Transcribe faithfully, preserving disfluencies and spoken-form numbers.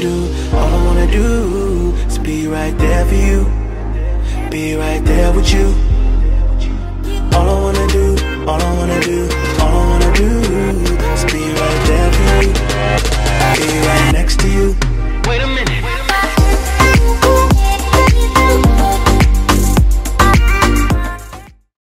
do, all I wanna do is be right there for you, be right there with you. All I wanna do, all I wanna do